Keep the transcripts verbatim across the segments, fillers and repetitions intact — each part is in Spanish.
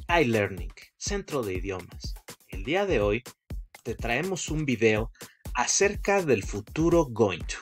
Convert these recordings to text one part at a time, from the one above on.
iLearning, Centro de Idiomas. El día de hoy te traemos un video acerca del futuro going to.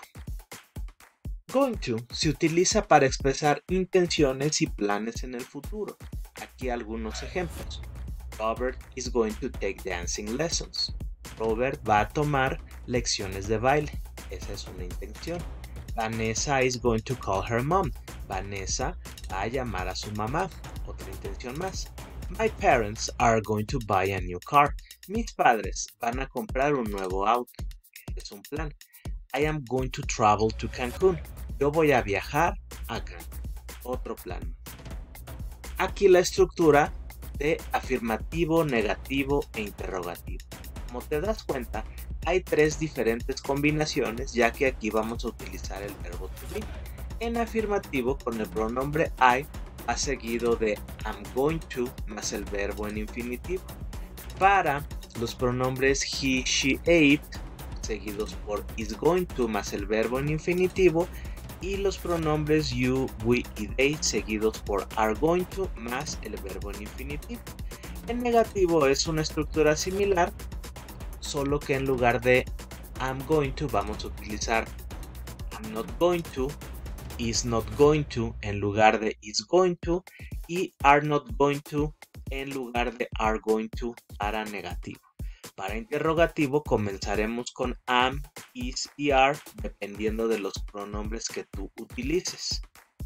Going to se utiliza para expresar intenciones y planes en el futuro. Aquí algunos ejemplos. Robert is going to take dancing lessons. Robert va a tomar lecciones de baile. Esa es una intención. Vanessa is going to call her mom. Vanessa va a llamar a su mamá. Otra intención más. My parents are going to buy a new car. Mis padres van a comprar un nuevo auto. Es un plan. I am going to travel to Cancún. Yo voy a viajar a Cancún. Otro plan. Aquí la estructura de afirmativo, negativo e interrogativo. Como te das cuenta, hay tres diferentes combinaciones, ya que aquí vamos a utilizar el verbo to be. En afirmativo, con el pronombre I, va seguido de I'm going to más el verbo en infinitivo. Para los pronombres he, she, it, seguidos por is going to más el verbo en infinitivo. Y los pronombres you, we y they, seguidos por are going to más el verbo en infinitivo. En negativo es una estructura similar, solo que en lugar de I'm going to vamos a utilizar I'm not going to, is not going to en lugar de is going to y are not going to en lugar de are going to para negativo. Para interrogativo comenzaremos con am, is y are dependiendo de los pronombres que tú utilices.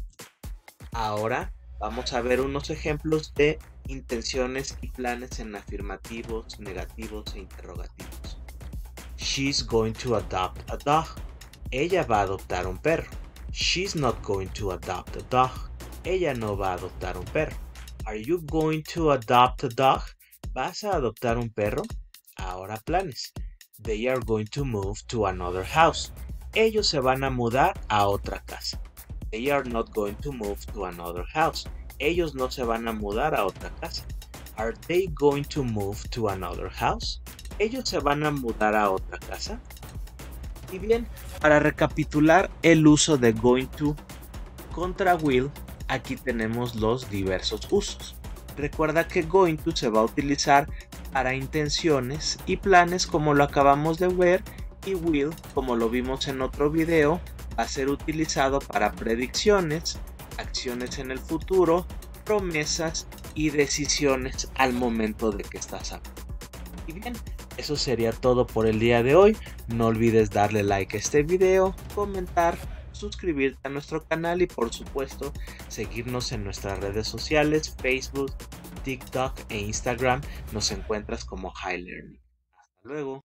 Ahora vamos a ver unos ejemplos de intenciones y planes en afirmativos, negativos e interrogativos. She's going to adopt a dog. Ella va a adoptar un perro. She's not going to adopt a dog. Ella no va a adoptar un perro. Are you going to adopt a dog? ¿Vas a adoptar un perro? Ahora planes. They are going to move to another house. Ellos se van a mudar a otra casa. They are not going to move to another house. Ellos no se van a mudar a otra casa. Are they going to move to another house? Ellos se van a mudar a otra casa. Y bien, para recapitular el uso de going to contra will, aquí tenemos los diversos usos. Recuerda que going to se va a utilizar para intenciones y planes como lo acabamos de ver, y will, como lo vimos en otro video, va a ser utilizado para predicciones, acciones en el futuro, promesas y decisiones al momento de que estás hablando. Y bien, eso sería todo por el día de hoy. No olvides darle like a este video, comentar, suscribirte a nuestro canal y por supuesto seguirnos en nuestras redes sociales, Facebook, TikTok e Instagram. Nos encuentras como iLearning. Hasta luego.